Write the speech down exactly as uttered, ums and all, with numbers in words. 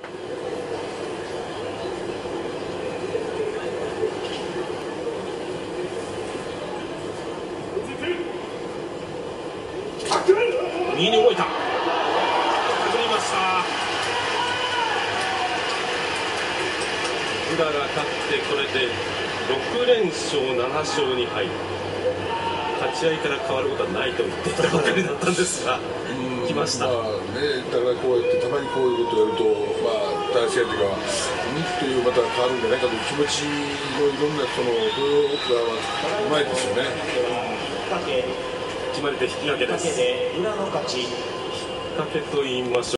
右に動いた。かかりました。宇良が勝ってこれでろくれんしょうななしょうにはい。立ち合いから変わることはないと言っていたばかりだったんですが来ました。 まあね、だからこうやってたまにこういうことをやると、まあ大試合というか肉というまた変わるんじゃないかという気持ちのいろんなその動作はうまいですよね。 決まり手引き分けです。引っ掛けと言いましょう。